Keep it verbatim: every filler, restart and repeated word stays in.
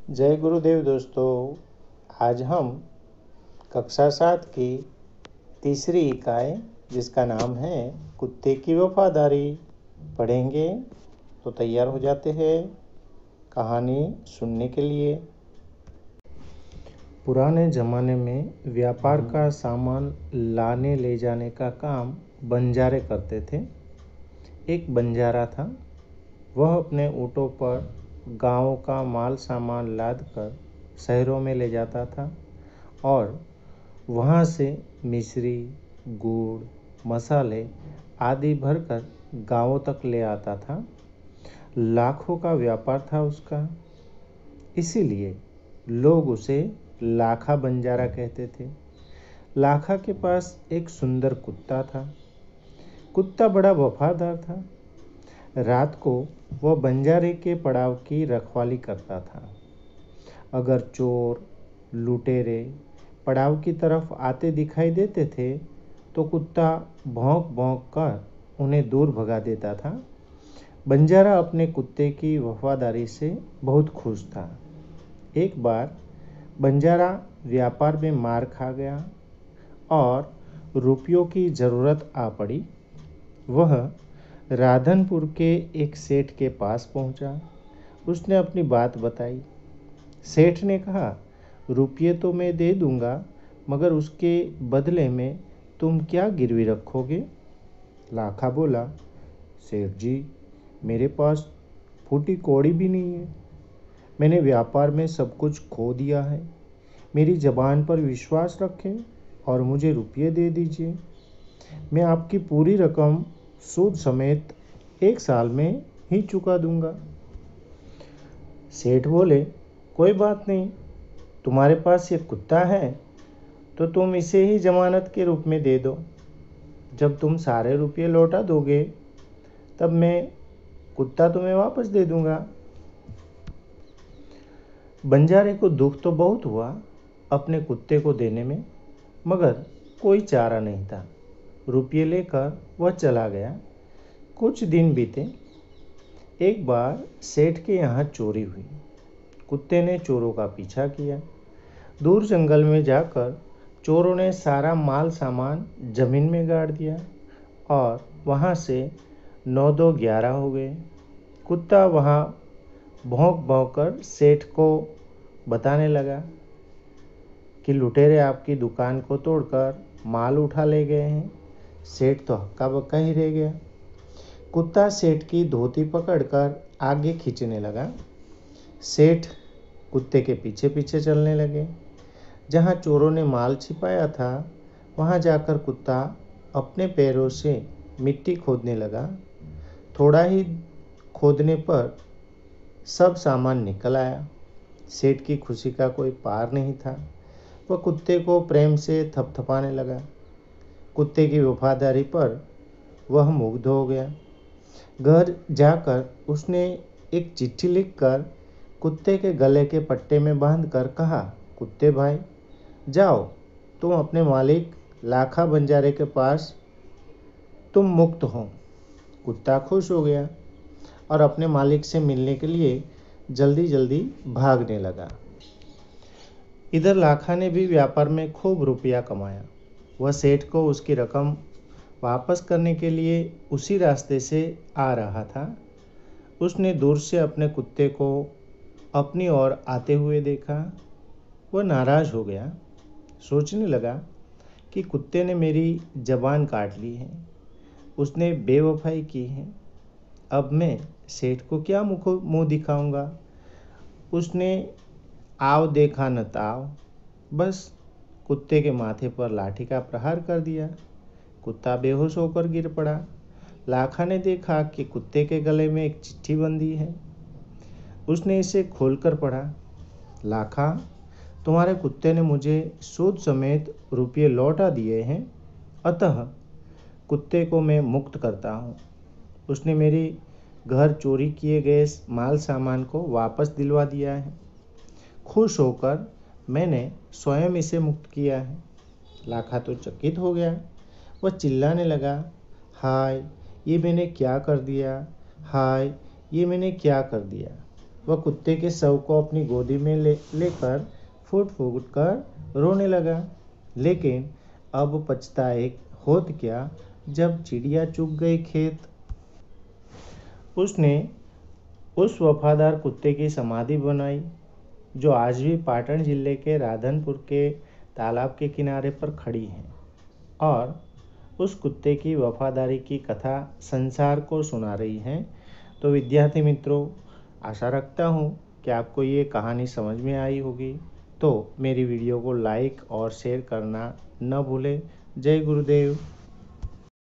जय गुरुदेव दोस्तों। आज हम कक्षा सात की तीसरी इकाई जिसका नाम है कुत्ते की वफादारी पढ़ेंगे। तो तैयार हो जाते हैं कहानी सुनने के लिए। पुराने ज़माने में व्यापार का सामान लाने ले जाने का काम बंजारे करते थे। एक बंजारा था। वह अपने ऊँटों पर गाँव का माल सामान लाद कर शहरों में ले जाता था और वहाँ से मिश्री, गुड़, मसाले आदि भरकर गाँवों तक ले आता था। लाखों का व्यापार था उसका, इसीलिए लोग उसे लाखा बंजारा कहते थे। लाखा के पास एक सुंदर कुत्ता था। कुत्ता बड़ा वफादार था। रात को वह बंजारे के पड़ाव की रखवाली करता था। अगर चोर, लुटेरे पड़ाव की तरफ आते दिखाई देते थे तो कुत्ता भौंक भौंक कर उन्हें दूर भगा देता था। बंजारा अपने कुत्ते की वफादारी से बहुत खुश था। एक बार बंजारा व्यापार में मार खा गया और रुपयों की ज़रूरत आ पड़ी। वह राधनपुर के एक सेठ के पास पहुंचा। उसने अपनी बात बताई। सेठ ने कहा, रुपये तो मैं दे दूंगा, मगर उसके बदले में तुम क्या गिरवी रखोगे? लाखा बोला, सेठ जी, मेरे पास फूटी कौड़ी भी नहीं है। मैंने व्यापार में सब कुछ खो दिया है। मेरी जबान पर विश्वास रखें और मुझे रुपये दे दीजिए। मैं आपकी पूरी रकम सूद समेत एक साल में ही चुका दूंगा। सेठ बोले, कोई बात नहीं, तुम्हारे पास ये कुत्ता है तो तुम इसे ही जमानत के रूप में दे दो। जब तुम सारे रुपये लौटा दोगे तब मैं कुत्ता तुम्हें वापस दे दूंगा। बंजारे को दुख तो बहुत हुआ अपने कुत्ते को देने में, मगर कोई चारा नहीं था। रुपये लेकर वह चला गया। कुछ दिन बीते। एक बार सेठ के यहाँ चोरी हुई। कुत्ते ने चोरों का पीछा किया। दूर जंगल में जाकर चोरों ने सारा माल सामान जमीन में गाड़ दिया और वहाँ से नौ दो ग्यारह हो गए। कुत्ता वहाँ भौंक भौंक कर सेठ को बताने लगा कि लुटेरे आपकी दुकान को तोड़कर माल उठा ले गए हैं। सेठ तो हक्का बक्का ही रह गया। कुत्ता सेठ की धोती पकड़कर आगे खींचने लगा। सेठ कुत्ते के पीछे पीछे चलने लगे। जहाँ चोरों ने माल छिपाया था वहाँ जाकर कुत्ता अपने पैरों से मिट्टी खोदने लगा। थोड़ा ही खोदने पर सब सामान निकल आया। सेठ की खुशी का कोई पार नहीं था। वह कुत्ते को प्रेम से थपथपाने लगा। कुत्ते की वफादारी पर वह मुग्ध हो गया। घर जाकर उसने एक चिट्ठी लिखकर कुत्ते के गले के पट्टे में बांधकर कहा, कुत्ते भाई, जाओ तुम अपने मालिक लाखा बंजारे के पास, तुम मुक्त हो। कुत्ता खुश हो गया और अपने मालिक से मिलने के लिए जल्दी जल्दी भागने लगा। इधर लाखा ने भी व्यापार में खूब रुपया कमाया। वह सेठ को उसकी रकम वापस करने के लिए उसी रास्ते से आ रहा था। उसने दूर से अपने कुत्ते को अपनी ओर आते हुए देखा। वह नाराज़ हो गया। सोचने लगा कि कुत्ते ने मेरी जबान काट ली है, उसने बेवफाई की है। अब मैं सेठ को क्या मुख मुँह दिखाऊंगा? उसने आव देखा न ताव, बस कुत्ते के माथे पर लाठी का प्रहार कर दिया। कुत्ता बेहोश होकर गिर पड़ा। लाखा ने देखा कि कुत्ते के गले में एक चिट्ठी बंधी है। उसने इसे खोलकर पढ़ा। लाखा, तुम्हारे कुत्ते ने मुझे सूद समेत रुपये लौटा दिए हैं, अतः कुत्ते को मैं मुक्त करता हूँ। उसने मेरी घर चोरी किए गए माल सामान को वापस दिलवा दिया है। खुश होकर मैंने स्वयं इसे मुक्त किया है। लाखा तो चकित हो गया। वह चिल्लाने लगा, हाय, ये मैंने क्या कर दिया? हाय, ये मैंने क्या कर दिया? वह कुत्ते के शव को अपनी गोदी में ले लेकर फूट फूट कर रोने लगा। लेकिन अब पछताए होत क्या, जब चिड़िया चुग गई खेत। उसने उस वफादार कुत्ते की समाधि बनाई, जो आज भी पाटन जिले के राधनपुर के तालाब के किनारे पर खड़ी है, और उस कुत्ते की वफादारी की कथा संसार को सुना रही है। तो विद्यार्थी मित्रों, आशा रखता हूँ कि आपको ये कहानी समझ में आई होगी। तो मेरी वीडियो को लाइक और शेयर करना न भूलें। जय गुरुदेव।